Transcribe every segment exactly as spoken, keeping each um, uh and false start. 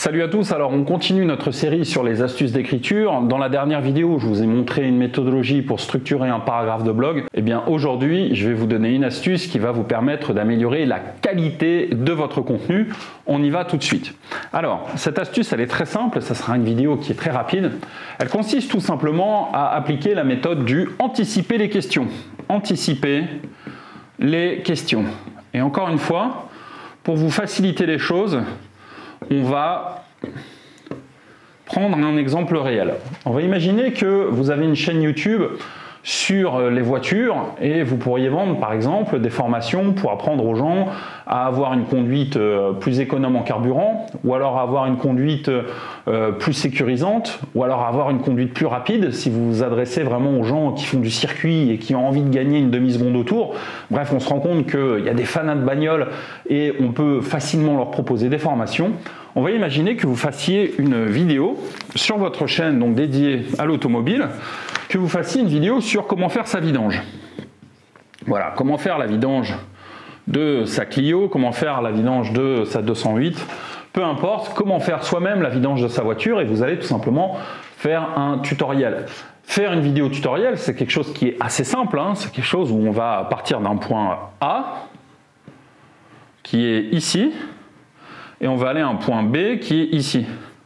Salut à tous, alors on continue notre série sur les astuces d'écriture. Dans la dernière vidéo, je vous ai montré une méthodologie pour structurer un paragraphe de blog. Et bien aujourd'hui, je vais vous donner une astuce qui va vous permettre d'améliorer la qualité de votre contenu. On y va tout de suite. Alors, cette astuce, elle est très simple, ça sera une vidéo qui est très rapide. Elle consiste tout simplement à appliquer la méthode du anticiper les questions. Anticiper les questions. Et encore une fois, pour vous faciliter les choses, on va prendre un exemple réel. On va imaginer que vous avez une chaîne YouTube sur les voitures et vous pourriez vendre par exemple des formations pour apprendre aux gens à avoir une conduite plus économe en carburant, ou alors avoir une conduite plus sécurisante, ou alors avoir une conduite plus rapide si vous vous adressez vraiment aux gens qui font du circuit et qui ont envie de gagner une demi-seconde au tour. Bref, on se rend compte qu'il y a des fanats de bagnole et on peut facilement leur proposer des formations. On va imaginer que vous fassiez une vidéo sur votre chaîne donc dédiée à l'automobile, que vous fassiez une vidéo sur comment faire sa vidange. Voilà, comment faire la vidange de sa Clio, comment faire la vidange de sa deux cent huit, peu importe, comment faire soi-même la vidange de sa voiture, et vous allez tout simplement faire un tutoriel. Faire une vidéo tutoriel, c'est quelque chose qui est assez simple, hein, c'est quelque chose où on va partir d'un point A, qui est ici, et on va aller à un point B qui est ici.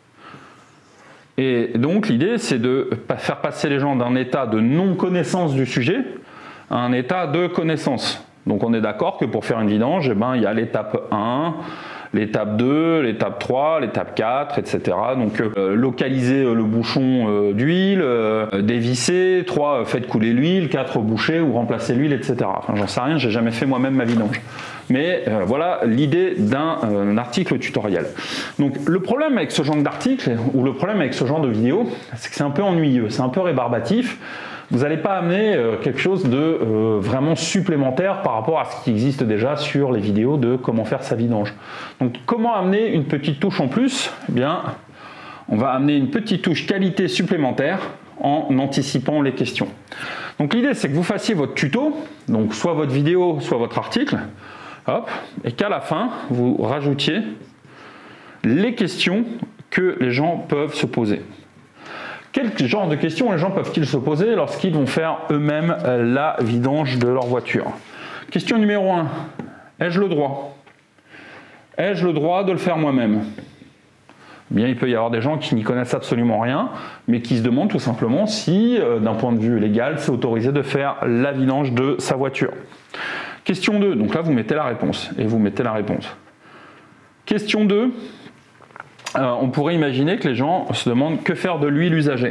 Et donc l'idée, c'est de faire passer les gens d'un état de non-connaissance du sujet à un état de connaissance. Donc on est d'accord que pour faire une vidange, eh ben, il y a l'étape un, l'étape deux, l'étape trois, l'étape quatre, et cetera. Donc euh, localiser le bouchon euh, d'huile, euh, dévisser, trois, faites couler l'huile, quatre, boucher ou remplacer l'huile, et cetera. Enfin, j'en sais rien, j'ai jamais fait moi-même ma vidange. Mais euh, voilà l'idée d'un euh, article tutoriel. Donc le problème avec ce genre d'article, ou le problème avec ce genre de vidéo, c'est que c'est un peu ennuyeux, c'est un peu rébarbatif. Vous n'allez pas amener euh, quelque chose de euh, vraiment supplémentaire par rapport à ce qui existe déjà sur les vidéos de comment faire sa vidange. Donc comment amener une petite touche en plus? Eh bien, on va amener une petite touche qualité supplémentaire en anticipant les questions. Donc l'idée, c'est que vous fassiez votre tuto, donc soit votre vidéo, soit votre article, hop, et qu'à la fin, vous rajoutiez les questions que les gens peuvent se poser. Quel genre de questions les gens peuvent-ils se poser lorsqu'ils vont faire eux-mêmes la vidange de leur voiture? Question numéro un. Ai-je le droit? Ai-je le droit de le faire moi-même? Bien, il peut y avoir des gens qui n'y connaissent absolument rien, mais qui se demandent tout simplement si, euh, d'un point de vue légal, c'est autorisé de faire la vidange de sa voiture. Question deux. Donc là, vous mettez la réponse. Et vous mettez la réponse. Question deux. Euh, on pourrait imaginer que les gens se demandent que faire de l'huile usagée.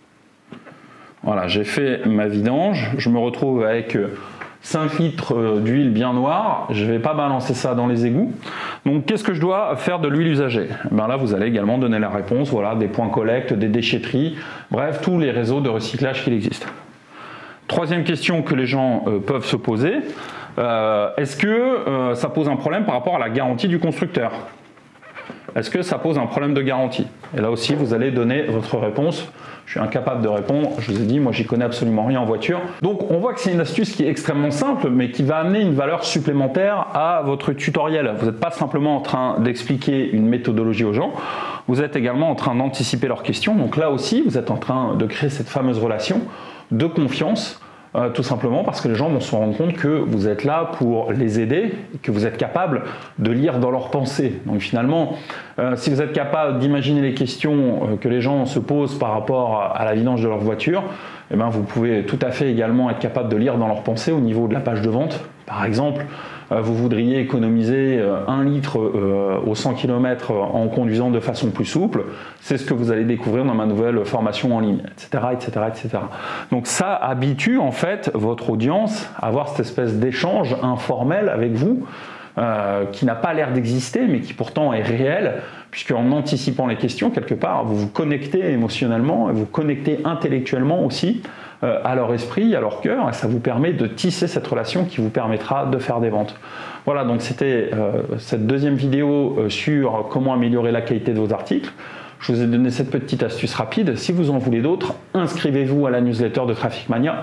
Voilà, j'ai fait ma vidange, je me retrouve avec cinq litres d'huile bien noire, je ne vais pas balancer ça dans les égouts. Donc qu'est-ce que je dois faire de l'huile usagée? Ben là, vous allez également donner la réponse, voilà, des points collecte, des déchetteries, bref, tous les réseaux de recyclage qu'il existe. Troisième question que les gens euh, peuvent se poser, euh, est-ce que euh, ça pose un problème par rapport à la garantie du constructeur? Est-ce que ça pose un problème de garantie? Et là aussi, vous allez donner votre réponse. Je suis incapable de répondre. Je vous ai dit, moi, j'y connais absolument rien en voiture. Donc, on voit que c'est une astuce qui est extrêmement simple, mais qui va amener une valeur supplémentaire à votre tutoriel. Vous n'êtes pas simplement en train d'expliquer une méthodologie aux gens. Vous êtes également en train d'anticiper leurs questions. Donc là aussi, vous êtes en train de créer cette fameuse relation de confiance. Euh, tout simplement parce que les gens vont se rendre compte que vous êtes là pour les aider, que vous êtes capable de lire dans leurs pensées. Donc finalement, euh, si vous êtes capable d'imaginer les questions euh, que les gens se posent par rapport à la vidange de leur voiture, eh ben, vous pouvez tout à fait également être capable de lire dans leurs pensées au niveau de la page de vente. Par exemple, euh, vous voudriez économiser euh, un litre euh, aux cent kilomètres en conduisant de façon plus souple. C'est ce que vous allez découvrir dans ma nouvelle formation en ligne, et cetera, et cetera, et cetera. Donc ça habitue en fait votre audience à avoir cette espèce d'échange informel avec vous, euh, qui n'a pas l'air d'exister, mais qui pourtant est réel, puisqu'en anticipant les questions, quelque part, vous vous connectez émotionnellement, et vous connectez intellectuellement aussi euh, à leur esprit, à leur cœur, et ça vous permet de tisser cette relation qui vous permettra de faire des ventes. Voilà, donc c'était euh, cette deuxième vidéo euh, sur comment améliorer la qualité de vos articles. Je vous ai donné cette petite astuce rapide. Si vous en voulez d'autres, inscrivez-vous à la newsletter de Traffic Mania.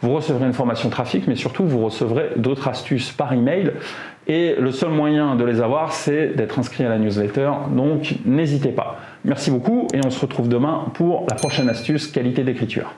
vous recevrez une formation trafic, mais surtout vous recevrez d'autres astuces par email. Et le seul moyen de les avoir, c'est d'être inscrit à la newsletter. Donc n'hésitez pas. Merci beaucoup et on se retrouve demain pour la prochaine astuce qualité d'écriture.